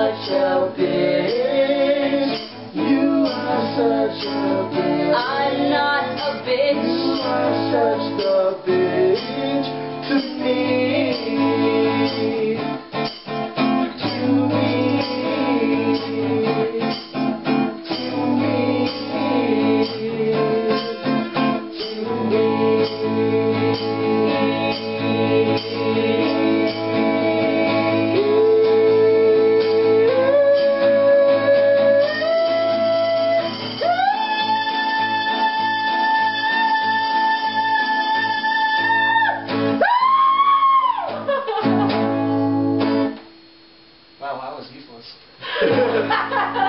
such a bitch. You are such a bitch. I'm not a bitch. You are such the bitch to me. To me. To me. To me. Wow, that was useless.